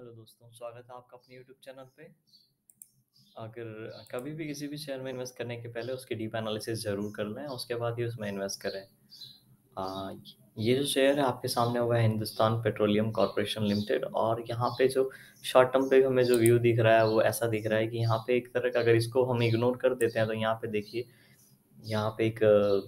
Hello दोस्तों, स्वागत है आपका अपने यूट्यूब चैनल पे। अगर कभी भी किसी भी शेयर में इन्वेस्ट करने के पहले उसकी डीप एनालिसिस ज़रूर कर लें, उसके बाद ही उसमें इन्वेस्ट करें। अ, ये जो शेयर है आपके सामने हुआ है हिंदुस्तान पेट्रोलियम कॉर्पोरेशन लिमिटेड, और यहाँ पे जो शॉर्ट टर्म पे हमें जो व्यू दिख रहा है वो ऐसा दिख रहा है कि यहाँ पे एक तरह का, अगर इसको हम इग्नोर कर देते हैं तो यहाँ पे देखिए, यहाँ पे एक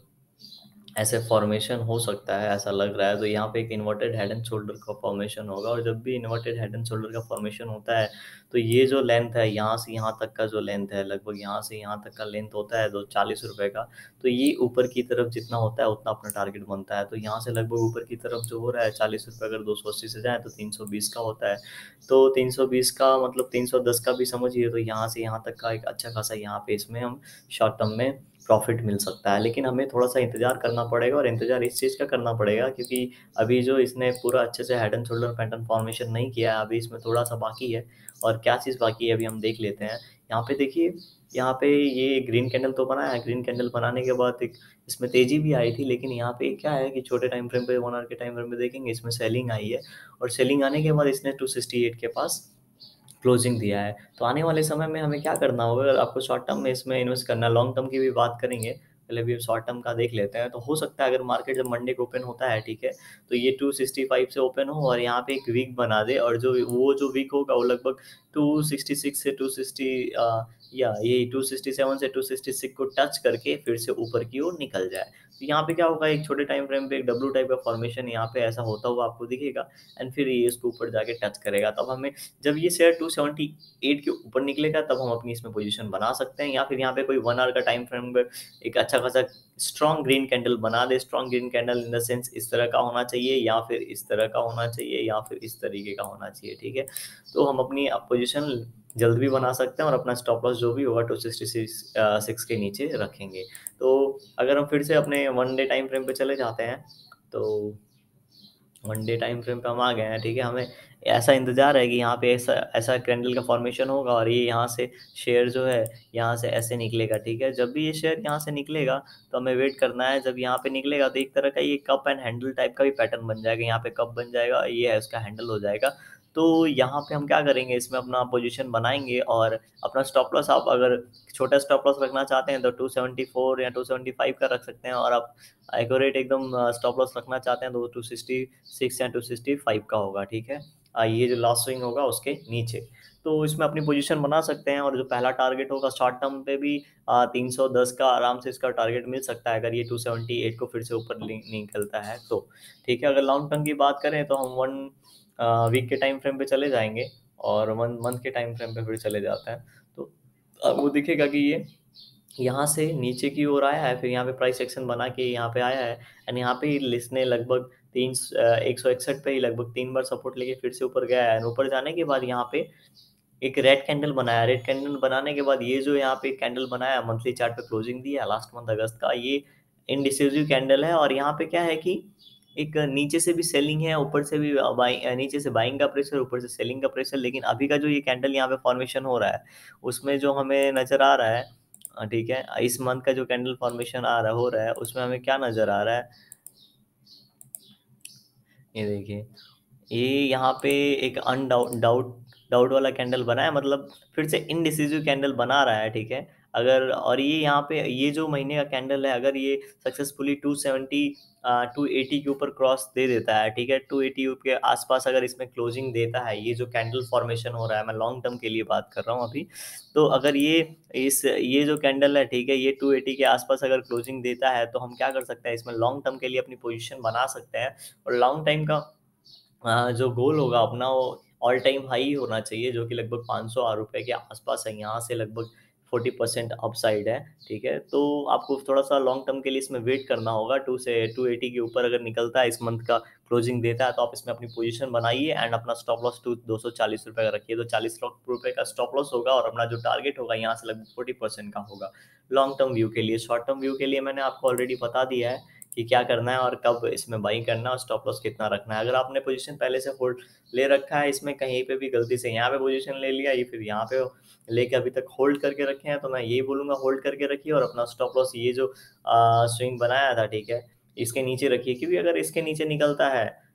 ऐसे फॉर्मेशन हो सकता है, ऐसा लग रहा है। तो यहाँ पे एक इन्वर्टेड हेड एंड शोल्डर का फॉर्मेशन होगा, और जब भी इन्वर्टेड हेड एंड शोल्डर का फॉर्मेशन होता है तो ये जो लेंथ है, यहाँ से यहाँ तक का जो लेंथ है, लगभग यहाँ से यहाँ तक का लेंथ होता है 240 रुपये का। तो ये ऊपर की तरफ जितना होता है उतना अपना टारगेट बनता है। तो यहाँ से लगभग ऊपर की तरफ जो हो रहा है 40 रुपये, अगर 280 से जाए तो 320 का होता है। तो 320 का मतलब 310 का भी समझिए, तो यहाँ से यहाँ तक का एक अच्छा खासा यहाँ पे इसमें हम शॉर्ट टर्म में प्रॉफिट मिल सकता है। लेकिन हमें थोड़ा-सा इंतज़ार करना पड़ेगा, और इंतज़ार इस चीज़ का करना पड़ेगा क्योंकि अभी जो इसने पूरा अच्छे से head and shoulder pattern formation नहीं किया है, अभी इसमें थोड़ा-सा बाकी है। और क्या चीज़ बाकी है अभी हम देख लेते हैं। यहाँ पे देखिए, यहाँ पे ये ग्रीन कैंडल तो बना है, ग्रीन कैंडल बनाने के बाद एक इसमें तेज़ी भी आई थी, लेकिन यहाँ पे क्या है कि छोटे टाइम फ्रेम पे 1 आवर के टाइम फ्रेम पे देखेंगे, इसमें सेलिंग आई है, और सेलिंग आने के बाद इसने 268 के पास क्लोजिंग दिया है। तो आने वाले समय में हमें क्या करना होगा, अगर आपको शॉर्ट टर्म में इसमें इन्वेस्ट करना है, लॉन्ग टर्म की भी बात करेंगे, पहले अभी शॉर्ट टर्म का देख लेते हैं। तो हो सकता है अगर मार्केट जब मंडे को ओपन होता है, ठीक है, तो ये 265 से ओपन हो और यहाँ पे एक वीक बना दे, और जो वीक होगा वो लगभग 266 से 260 या ये 267 से 266 को टच करके फिर से ऊपर की ओर निकल जाए। तो यहाँ पे क्या होगा, एक छोटे टाइम फ्रेम पे एक डब्ल्यू टाइप का फॉर्मेशन यहाँ पे ऐसा होता हुआ आपको दिखेगा, एंड फिर ये इसको ऊपर जाके टच करेगा। तब हमें, जब ये शेयर 278 के ऊपर निकलेगा, तब हम अपनी इसमें पोजीशन बना सकते हैं, या फिर यहाँ पे कोई 1 आवर का टाइम फ्रेम में एक अच्छा खासा स्ट्रॉन्ग ग्रीन कैंडल बना दे। Strong green candle in the sense इस तरह का होना चाहिए, या फिर इस तरह का होना चाहिए, या फिर इस तरीके का होना चाहिए, ठीक है। तो हम अपनी पोजीशन जल्द भी बना सकते हैं, और अपना स्टॉप लॉस जो भी होगा 266 के नीचे रखेंगे। तो अगर हम फिर से अपने वन डे टाइम फ्रेम पे चले जाते हैं, तो वन डे टाइम फ्रेम पे हम आ गए हैं, ठीक है। हमें ऐसा इंतज़ार है कि यहाँ पे ऐसा ऐसा कैंडल का फॉर्मेशन होगा, और ये यहाँ से शेयर जो है यहाँ से ऐसे निकलेगा, ठीक है। जब भी ये शेयर यहाँ से निकलेगा तो हमें वेट करना है। जब यहाँ पे निकलेगा तो एक तरह का ये कप एंड हैंडल टाइप का भी पैटर्न बन जाएगा, यहाँ पे कप बन जाएगा, ये है उसका हैंडल हो जाएगा। तो यहाँ पे हम क्या करेंगे, इसमें अपना पोजीशन बनाएंगे, और अपना स्टॉप लॉस, आप अगर छोटा स्टॉप लॉस रखना चाहते हैं तो 274 या 275 का रख सकते हैं, और आप एक्यूरेट एकदम स्टॉप लॉस रखना चाहते हैं तो 266 या 265 का होगा, ठीक है। ये जो लास्ट स्विंग होगा उसके नीचे, तो इसमें अपनी पोजीशन बना सकते हैं। और जो पहला टारगेट होगा शॉर्ट टर्म पे भी 310 का आराम से इसका टारगेट मिल सकता है, अगर ये 278 को फिर से ऊपर निकलता है तो, ठीक है। अगर लॉन्ग टर्म की बात करें तो हम 1 वीक के टाइम फ्रेम पे चले जाएंगे, और 1 मंथ के टाइम फ्रेम पे फिर चले जाते हैं। तो आपको दिखेगा कि ये यहाँ से नीचे की ओर आया है, फिर यहाँ पे प्राइस एक्शन बना के यहाँ पे आया है, एंड यहाँ पे इसने लगभग 161 पे ही लगभग 3 बार सपोर्ट लेके फिर से ऊपर गया है। एंड ऊपर जाने के बाद यहाँ पे एक रेड कैंडल बनाया। रेड कैंडल बनाने के बाद ये जो यहाँ पे कैंडल बनाया, मंथली चार्ट पे क्लोजिंग दिया लास्ट मंथ अगस्त का, ये इंडिसिजिव कैंडल है। और यहाँ पे क्या है कि एक नीचे से भी सेलिंग है, ऊपर से भी नीचे से बाइंग का प्रेशर, ऊपर से सेलिंग का प्रेशर। लेकिन अभी का जो ये कैंडल यहाँ पे फॉर्मेशन हो रहा है, उसमें जो हमें नजर आ रहा है, ठीक है, इस मंथ का जो कैंडल फॉर्मेशन हो रहा है, उसमें हमें क्या नजर आ रहा है, ये देखिए, ये यहाँ पे एक अनडाउट डाउट डाउट वाला कैंडल बना है, मतलब फिर से इनडिसिजिव कैंडल बना रहा है, ठीक है। अगर, और ये यहाँ पे ये जो महीने का कैंडल है, अगर ये सक्सेसफुली 280 के ऊपर क्रॉस दे देता है, ठीक है, 280 के आसपास अगर इसमें क्लोजिंग देता है, ये जो कैंडल फॉर्मेशन हो रहा है, मैं लॉन्ग टर्म के लिए बात कर रहा हूँ अभी। तो अगर ये जो कैंडल है, ठीक है, ये 280 के आसपास अगर क्लोजिंग देता है, तो हम क्या कर सकते हैं, इसमें लॉन्ग टर्म के लिए अपनी पोजिशन बना सकते हैं। और लॉन्ग टाइम का जो गोल होगा अपना, वो ऑल टाइम हाई होना चाहिए, जो कि लगभग 500 रुपए के आसपास है। यहाँ से लगभग 40% अपसाइड है, ठीक है। तो आपको थोड़ा-सा लॉन्ग टर्म के लिए इसमें वेट करना होगा। 2 से 280 के ऊपर अगर निकलता है, इस मंथ का क्लोजिंग देता है, तो आप इसमें अपनी पोजीशन बनाइए, एंड अपना स्टॉप लॉस 240 रुपए का रखिए। तो 40 लाख रुपए का स्टॉप लॉस होगा, और अपना जो टारगेट होगा यहाँ से लगभग 40% का होगा लॉन्ग टर्म व्यू के लिए। शॉर्ट टर्म व्यू के लिए मैंने आपको ऑलरेडी बता दिया है कि क्या करना है और कब इसमें बाइंग करना है, और स्टॉप लॉस कितना रखना है। अगर आपने पोजीशन पहले से होल्ड ले रखा है, इसमें कहीं पे भी गलती से यहाँ पे पोजीशन ले लिया, ये फिर यहाँ पे लेके अभी तक होल्ड करके रखे हैं, तो मैं यही बोलूँगा होल्ड करके रखिए, और अपना स्टॉप लॉस ये जो स्विंग बनाया था, ठीक है, इसके नीचे रखिए। क्योंकि अगर इसके नीचे निकलता है,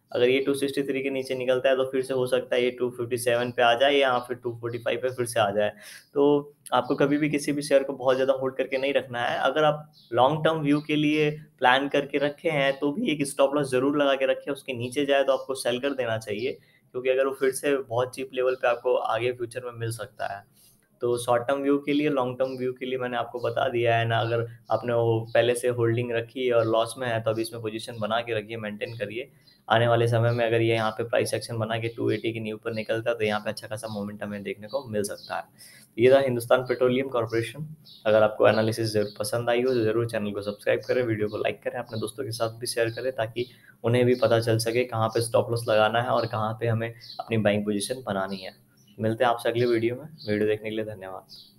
अगर ये 263 के नीचे निकलता है तो फिर से हो सकता है ये 257 पे आ जाए या फिर 245 पे फिर से आ जाए। तो आपको कभी भी किसी भी शेयर को बहुत ज़्यादा होल्ड करके नहीं रखना है। अगर आप लॉन्ग टर्म व्यू के लिए प्लान करके रखे हैं तो भी एक स्टॉप लॉस ज़रूर लगा के रखें, उसके नीचे जाए तो आपको सेल कर देना चाहिए, क्योंकि अगर वो फिर से बहुत चीप लेवल पे आपको आगे फ्यूचर में मिल सकता है। तो शॉर्ट टर्म व्यू के लिए, लॉन्ग टर्म व्यू के लिए मैंने आपको बता दिया है ना। अगर आपने वो पहले से होल्डिंग रखी है और लॉस में है तो अभी इसमें पोजीशन बना के रखिए, मेंटेन करिए। आने वाले समय में अगर ये यहाँ पे प्राइस एक्शन बना के 280 के न्यू पर निकलता है तो यहाँ पे अच्छा खासा मोमेंटम हमें देखने को मिल सकता है। ये था हिंदुस्तान पेट्रोलियम कॉर्पोरेशन। अगर आपको एनालिसिस जरूर पसंद आई हो तो जरूर चैनल को सब्सक्राइब करें, वीडियो को लाइक करें, अपने दोस्तों के साथ भी शेयर करें, ताकि उन्हें भी पता चल सके कहाँ पे स्टॉप लॉस लगाना है और कहाँ पे हमें अपनी बाइंग पोजीशन बनानी है। मिलते हैं आपसे अगले वीडियो में। वीडियो देखने के लिए धन्यवाद।